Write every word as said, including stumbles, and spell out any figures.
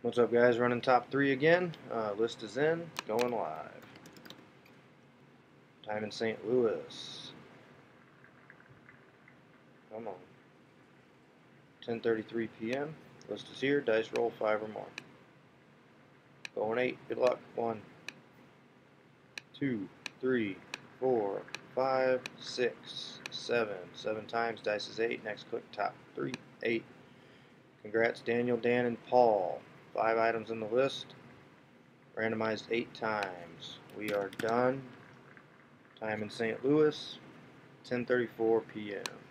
What's up, guys? Running top three again. Uh, list is in, going live. Time in Saint Louis. Come on. ten thirty-three p m List is here. Dice roll five or more. Going eight. Good luck. One, two, three, four, five, six, seven. Seven times. Dice is eight. Next click top three. Eight. Congrats, Daniel, Dan, and Paul. Five items in the list. Randomized eight times. We are done. Time in Saint Louis, ten thirty-four p m